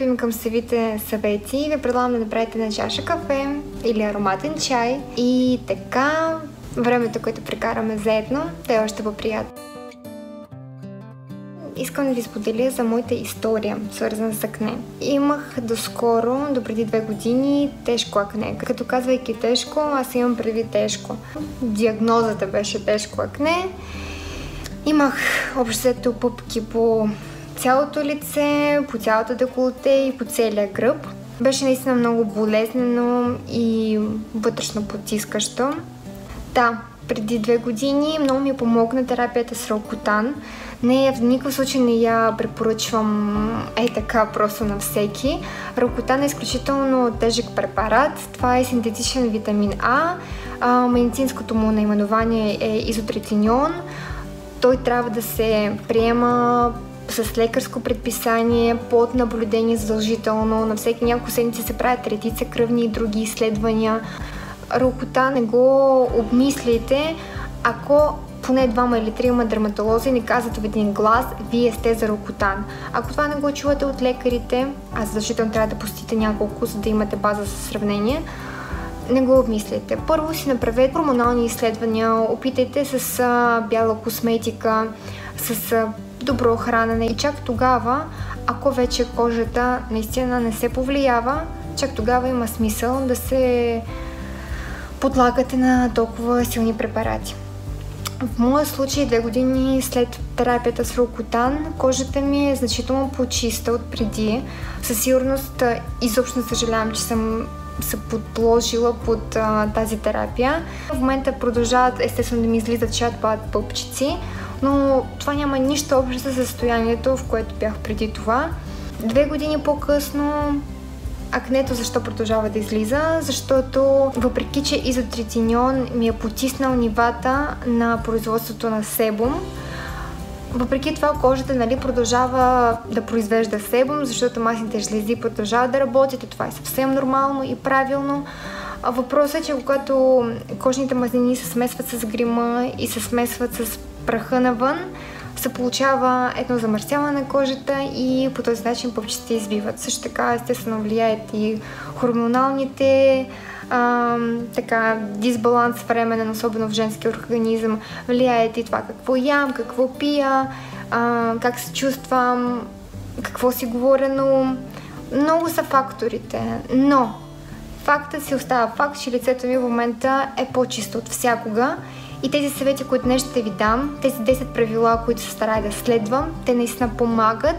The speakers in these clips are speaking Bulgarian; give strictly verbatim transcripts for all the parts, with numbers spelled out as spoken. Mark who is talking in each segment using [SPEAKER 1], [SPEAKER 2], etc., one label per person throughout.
[SPEAKER 1] пристъпим към самите съвети, ви предлагам да направите на чаша кафе или ароматен чай и така времето, което прекараме заедно, да е още по-приятно. Искам да ви споделя за моята история, свързана с акне. Имах доскоро, до преди две години, тежко акне. Като казвайки тежко, аз имам предвид тежко. Диагнозата беше тежко акне. Имах общото пъпки по цялото лице, по цялото деколте и по целия гръб. Беше наистина много болезнено и вътрешно потискащо. Да, преди две години много ми помогна терапията с Рокутан. Не, в никакъв случай не я препоръчвам е така просто на всеки. Рокутан е изключително тежък препарат. Това е синтетичен витамин А. а медицинското му наименование е изотретинион. Той трябва да се приема с лекарско предписание, под наблюдение задължително. На всеки няколко седмици се правят редица кръвни и други изследвания. Рокутан не го обмислите, ако поне двама или трима дерматолози не казват в един глас: вие сте за Рокутан. Ако това не го чувате от лекарите, а задължително трябва да посетите няколко, за да имате база за сравнение, не го обмислите. Първо си направете хормонални изследвания, опитайте с а, бяла косметика, с а, добро хранене и чак тогава, ако вече кожата наистина не се повлиява, чак тогава има смисъл да се подлагате на толкова силни препарати. В моя случай, две години след терапията с Рокутан, кожата ми е значително по-чиста от преди. Със сигурност изобщо не съжалявам, че съм се подложила под а, тази терапия. В момента продължават естествено да ми излизат шат-пад пъпчици, но това няма нищо общо с състоянието, в което бях преди това. Две години по-късно акнето защо продължава да излиза? Защото въпреки, че изотретинион ми е потиснал нивата на производството на себум, въпреки това кожата, нали, продължава да произвежда себум, защото масните жлези продължават да работят и това е съвсем нормално и правилно. Въпросът е, че когато кожните мазнини се смесват с грима и се смесват с праха навън, се получава едно замърсяване на кожата и по този начин пъпчиците избиват. Също така, естествено, влияят и хормоналните а, така, дисбаланс временен, особено в женския организъм. Влияят и това какво ям, какво пия, а, как се чувствам, какво си говоря, но много са факторите. Но фактът си остава факт, че лицето ми в момента е по-чисто от всякога. И тези съвети, които днес ще ви дам, тези десет правила, които се старая да следвам, те наистина помагат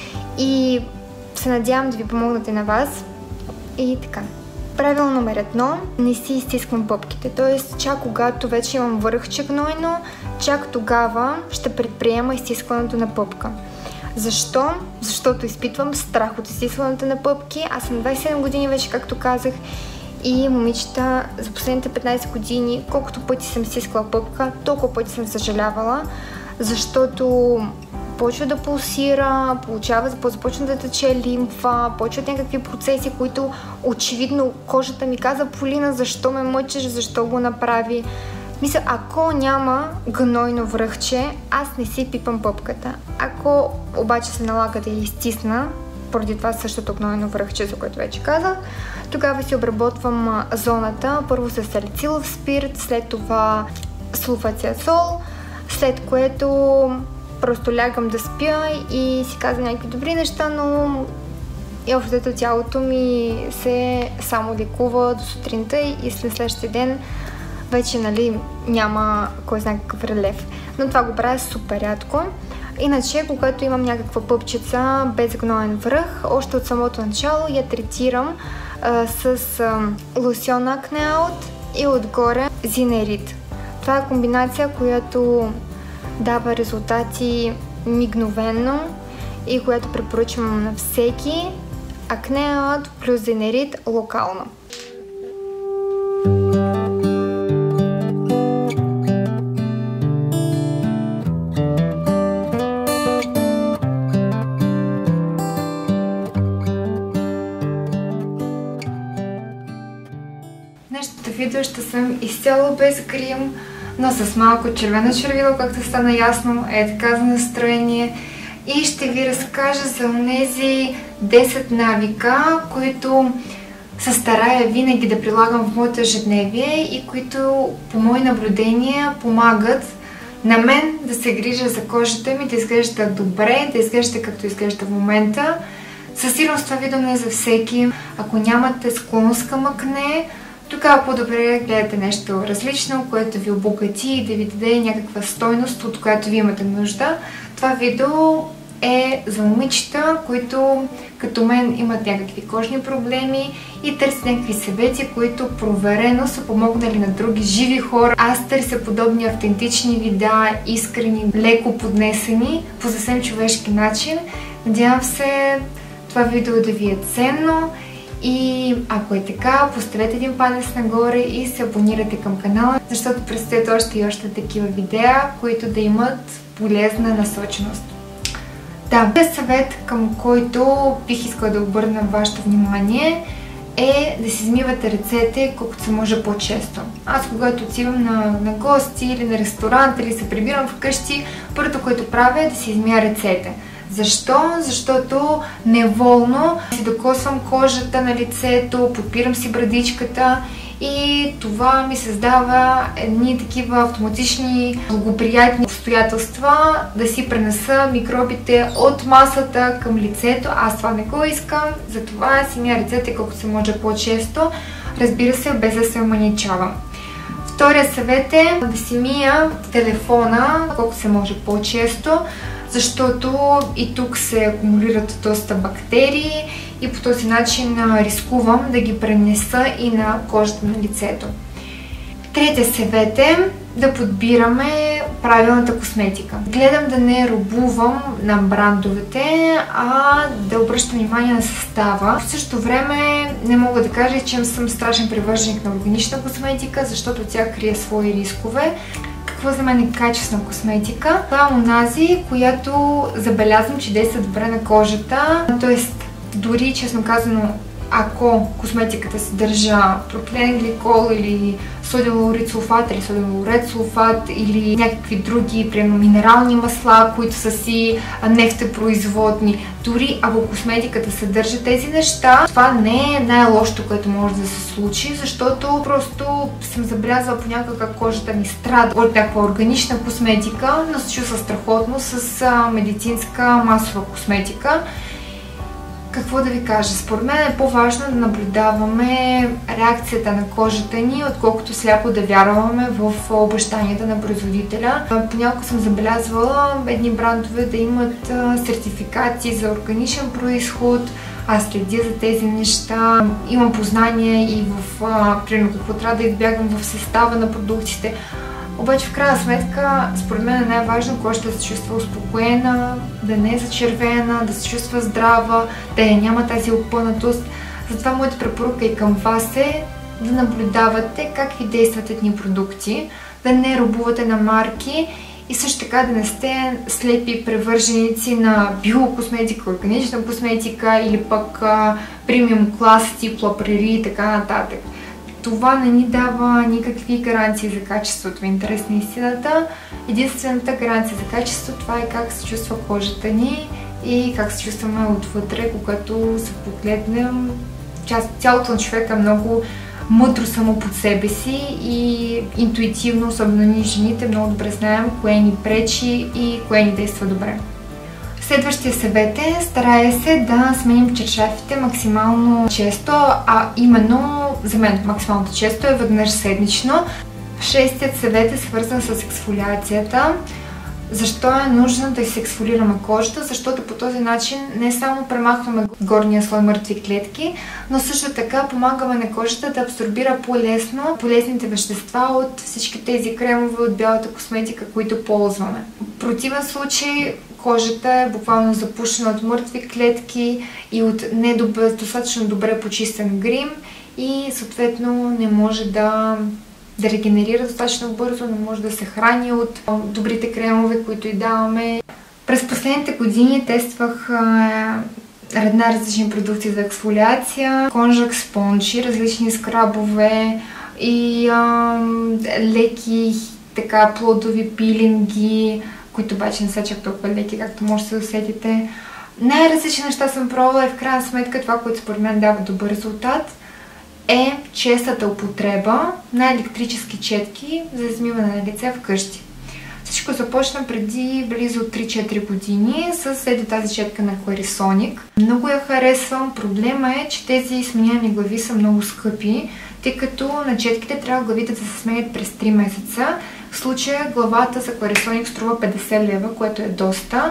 [SPEAKER 1] и се надявам да ви помогнат и на вас. И така. Правило номер едно, не си изстисквам пъпките, т.е. чак когато вече имам върхче гнойно, чак тогава ще предприема изстискването на пъпка. Защо? Защото изпитвам страх от изстискването на пъпки. Аз съм двайсет и седем години вече, както казах. И момичета, за последните петнайсет години, колкото пъти съм стискала пъпка, толкова пъти съм съжалявала, защото почва да пулсира, получава, започва да тече лимфа, почват някакви процеси, които очевидно кожата ми каза: Полина, защо ме мъчиш, защо го направи? Мисля, ако няма гнойно връхче, аз не си пипам пъпката. Ако обаче се налага да я изтисна, поради това същото гнойно връхче, за което вече казах, тогава си обработвам зоната, първо с салицилов спирт, след това слуфациазол, след което просто лягам да спя и си казвам някакви добри неща, но и общото тялото ми се само лекува до сутринта и след следващия ден вече, нали, няма кой знае какъв релеф. Но това го правя супер рядко. Иначе, когато имам някаква пъпчица без гноен връх, още от самото начало я третирам а, с а, лосьон Acne Out и отгоре Zinеrid. Това е комбинация, която дава резултати мигновено и която препоръчвам на всеки. Acne Out плюс Zinеrid локално. Видео ще съм изцяло без грим, но с малко червено червило, както стана ясно, е така за настроение. И ще ви разкажа за онези десет навика, които се старая винаги да прилагам в моето ежедневие и които по мои наблюдения помагат на мен да се грижа за кожата ми, да изглежда добре, да изглежда както изглежда в момента. Със сигурност това видео не е за всеки. Ако нямате склонност към акне, тогава по-добре гледате нещо различно, което ви обогати и да ви даде някаква стойност, от която ви имате нужда. Това видео е за момичета, които като мен имат някакви кожни проблеми и търсят някакви съвети, които проверено са помогнали на други живи хора. Аз търся подобни автентични видеа, искрени, леко поднесени, по съвсем човешки начин. Надявам се това видео да ви е ценно и ако е така, поставете един палец нагоре и се абонирайте към канала, защото предстоят още и още такива видеа, които да имат полезна насоченост. Да, съвет, към който бих искала да обърна вашето внимание, е да си измивате ръцете колкото се може по-често. Аз когато отивам на, на гости или на ресторант или се прибирам вкъщи, първото, което правя е да си измия ръцете. Защо? Защото неволно си докосвам кожата на лицето, подпирам си брадичката и това ми създава едни такива автоматични благоприятни обстоятелства да си пренеса микробите от масата към лицето. Аз това не го искам, затова си мия ръцете колкото се може по-често, разбира се, без да се оманичавам. Втория съвет е да си мия телефона колкото се може по-често, защото и тук се акумулират доста бактерии и по този начин рискувам да ги пренеса и на кожата на лицето. Третия съвет е да подбираме правилната косметика. Гледам да не робувам на брандовете, а да обръщам внимание на състава. В същото време не мога да кажа, че съм страшен привърженик на органична косметика, защото тя крие свои рискове. Какво за мен е качествена косметика? Това е онази, която забелязвам, че действа добре на кожата. Тоест, дори честно казано, ако косметиката съдържа пропилен гликол или содиум лаурид сулфат или содиум лаурет сулфат или някакви други, примерно минерални масла, които са си нефтопроизводни, дори ако косметиката съдържа тези неща, това не е най-лошото, което може да се случи, защото просто съм забелязала понякога кожата ми страда от някаква органична косметика, но се чувства страхотно с медицинска масова косметика. Какво да ви кажа? Според мен е по-важно да наблюдаваме реакцията на кожата ни, отколкото сляпо да вярваме в обещанията на производителя. Понякога съм забелязвала едни брандове да имат сертификати за органичен произход. Аз следя за тези неща, имам познание и в примерно какво трябва да избягам в състава на продуктите. Обаче в крайна сметка, според мен е най-важно кожата да се чувства успокоена, да не е зачервена, да се чувства здрава, да няма тази опънатост. Затова моята препоръка и към вас е да наблюдавате как ви действат едни продукти, да не робувате на марки и също така да не сте слепи привърженици на биокосметика, органична косметика или пък премиум клас тип Ла Прери и така нататък. Това не ни дава никакви гаранции за качеството. В интерес на истината, единствената гаранция за качество, това е как се чувства кожата ни и как се чувстваме отвътре, когато се погледнем. Цялото на човека е много мъдро само под себе си и интуитивно, особено ние жените, много добре знаем кое ни пречи и кое ни действа добре. Следващия съвет е, старая се да сменим чаршафите максимално често, а именно за мен максимално често е веднъж седмично. Шестият съвет е свързан с ексфолиацията. Защо е нужно да се ексфолираме кожата? Защото по този начин не само премахваме горния слой мъртви клетки, но също така помагаме на кожата да абсорбира по-лесно полезните вещества от всички тези кремове от бялата косметика, които ползваме. В противен случай кожата е буквално запушена от мъртви клетки и от недостатъчно добре почистен грим и съответно не може да да регенерира достатъчно бързо, не може да се храни от добрите кремове, които й даваме. През последните години тествах една различни продукти за ексфолиация, конжак спонжи, различни скрабове и а, леки така плодови пилинги, които обаче не са чак толкова леки, както може да се усетите. Най-различни неща съм пробвала и в крайна сметка това, което според мен дава добър резултат, е честата употреба на електрически четки за измиване на лице вкъщи. Всичко започна преди близо три-четири години с ето тази четка на Clarisonic. Много я харесвам. Проблема е, че тези сменяеми глави са много скъпи, тъй като на четките трябва главите да се сменят през три месеца. В случая главата за Clarisonic струва петдесет лева, което е доста.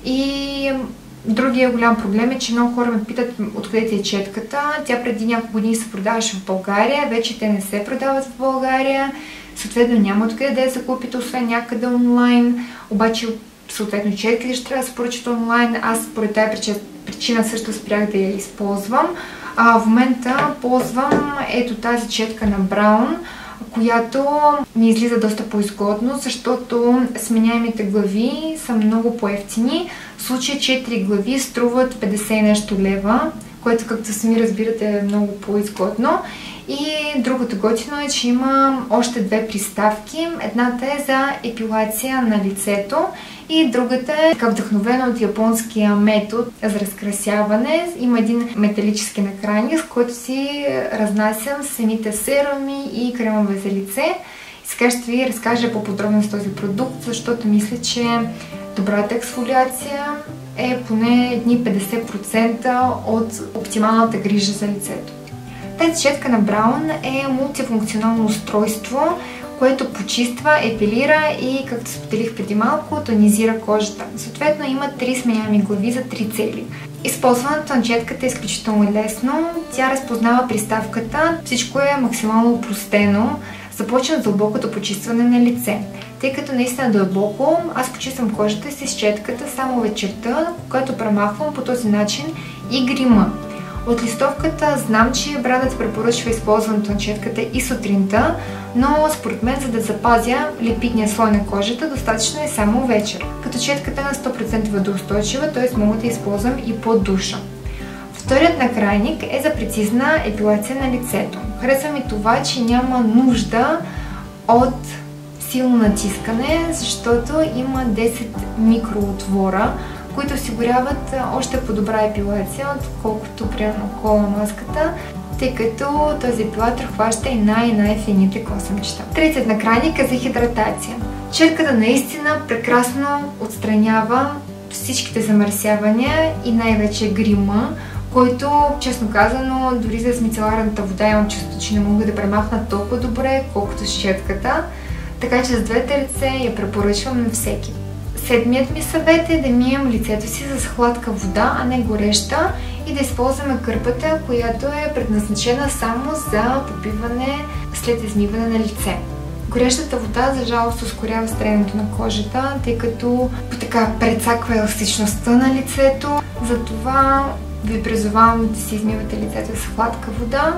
[SPEAKER 1] И другия голям проблем е, че много хора ме питат откъде ти е четката. Тя преди няколко години се продаваше в България, вече те не се продават в България. Съответно няма откъде да я закупите, освен някъде онлайн. Обаче, съответно, четките ще трябва да се поръчат онлайн. Аз поради тази причина също спрях да я използвам. А в момента ползвам ето тази четка на Браун, която ми излиза доста по-изгодно, защото сменяемите глави са много по-евтини. В случая четири глави струват петдесет нещо лева, което, както сами разбирате, е много по-изгодно. И другото готино е, че има още две приставки. Едната е за епилация на лицето и другата е така вдъхновена от японския метод за разкрасяване. Има един металически накрайник, с който си разнасям самите серуми и кремове за лице. И сега ще ви разкажа по-подробно с този продукт, защото мисля, че добрата ексфолиация е поне едни петдесет процента от оптималната грижа за лицето. Тази четка на Браун е мултифункционално устройство, което почиства, епилира и, както споделих преди малко, тонизира кожата. Съответно има три сменяеми глави за три цели. Използването на четката е изключително лесно. Тя разпознава приставката, всичко е максимално упростено. Започвам с дълбокото почистване на лице. Тъй като наистина дълбоко, аз почиствам кожата си с четката само вечерта, когато премахвам по този начин и грима. От листовката знам, че брандът препоръчва използването на четката и сутринта, но според мен, за да запазя липидния слой на кожата, достатъчно е само вечер. Като четката е на сто процента водоустойчива, т.е. мога да използвам и под душа. Вторият накрайник е за прецизна епилация на лицето. Харесва ми това, че няма нужда от силно натискане, защото има десет микроотвора, които осигуряват още по-добра епилация, отколкото примерно колоноската, тъй като този епилатор хваща и най-най-фините косъмчета. Третият накрайник е за хидратация. Четката наистина прекрасно отстранява всичките замърсявания и най-вече грима, който, честно казано, дори за мицеларната вода имам чувство, че не мога да премахна толкова добре, колкото с четката. Така че с двете ръце я препоръчвам на всеки. Седмият ми съвет е да мием лицето си с хладка вода, а не гореща, и да използваме кърпата, която е предназначена само за попиване след измиване на лице. Горещата вода, за жалост, ускорява стреенето на кожата, тъй като така прецаква еластичността на лицето. Затова ви призовавам да си измивате лицето с хладка вода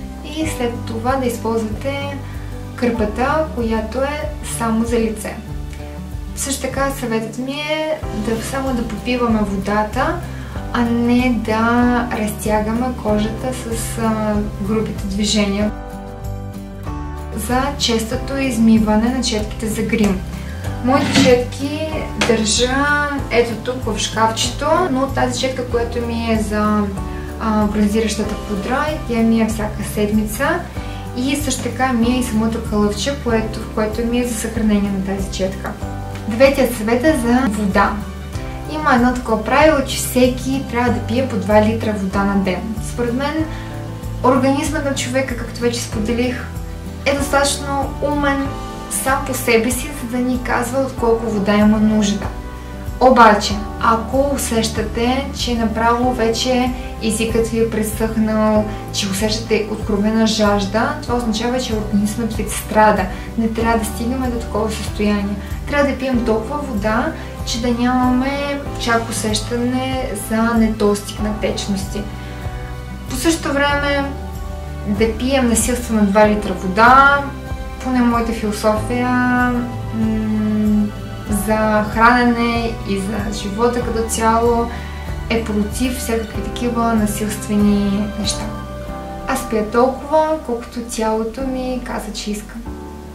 [SPEAKER 1] и след това да използвате кърпата, която е само за лице. Също така съветът ми е да само да попиваме водата, а не да разтягаме кожата с а, грубите движения. За честото измиване на четките за грим. Моите четки държа ето тук в шкафчето, но тази четка, която ми е за а, бронзиращата пудра, тя ми е всяка седмица. И също така ми е и самото кълъвче, което, в което ми е за съхранение на тази четка. Деветият съвет е за вода. Има едно такова правило, че всеки трябва да пие по два литра вода на ден. Според мен, организмът на човека, както вече споделих, е достатъчно умен сам по себе си, за да ни казва от колко вода има нужда. Обаче, ако усещате, че направо вече езикът ви е пресъхнал, че усещате откровена жажда, това означава, че организмът ви страда. Не трябва да стигнем до такова състояние. Трябва да пием толкова вода, че да нямаме чак усещане за недостиг на течности. По същото време да пием насилствено два литра вода, поне моята философия за хранене и за живота като цяло е против всякакви такива насилствени неща. Аз пия толкова, колкото тялото ми каза, че искам.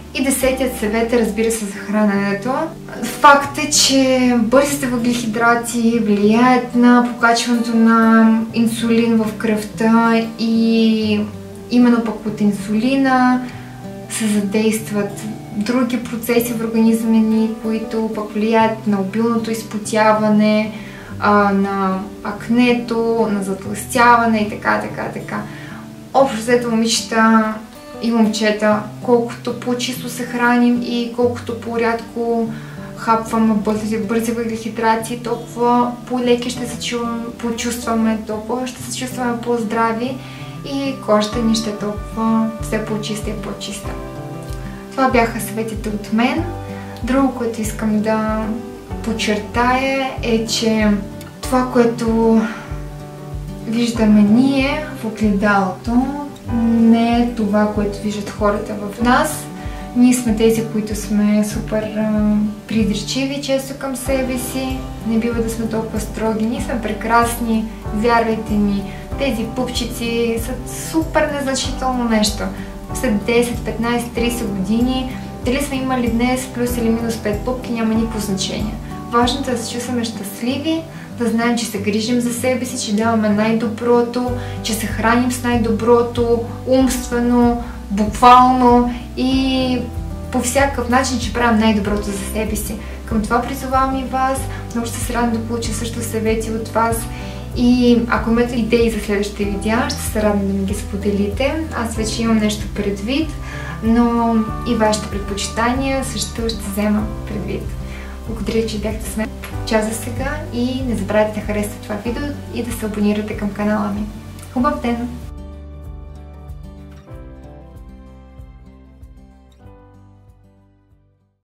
[SPEAKER 1] И десетият съвет е, разбира се, за храненето. Факт е, че бързите въглехидрати влияят на покачването на инсулин в кръвта и именно пък от инсулина се задействат други процеси в организма ни, които пък влияят на обилното изпотяване, на акнето, на затлъстяване и така, така, така. Общо взето, момичета и момчета, колкото по-чисто се храним и колкото по-рядко хапваме бързи, бързи въглехидрати, толкова по-леки ще се почувстваме, толкова ще се чувстваме по-здрави и кожата ни ще е толкова все по-чиста и по-чиста. Това бяха съветите от мен. Друго, което искам да подчертая е, че това, което виждаме ние в огледалото, не е това, което виждат хората в нас. Ние сме тези, които сме супер а, придирчиви често към себе си. Не бива да сме толкова строги. Ние сме прекрасни, вярвайте ми. Тези пупчици са супер незначително нещо. След десет, петнайсет, трийсет години, дали сме имали днес плюс или минус пет пупки, няма никакво значение. Важното е да се чувстваме щастливи, да знаем, че се грижим за себе си, че даваме най-доброто, че се храним с най-доброто, умствено, буквално и по всякакъв начин, че правим най-доброто за себе си. Към това призовавам и вас. Много ще се радвам да получа също съвети от вас. И ако имате идеи за следващите видеа, ще се радвам да ми ги споделите. Аз вече имам нещо предвид, но и вашите предпочитания също ще взема предвид. Благодаря, че бяхте с мен. Чао за сега и не забравяйте да харесате това видео и да се абонирате към канала ми. Хубав ден!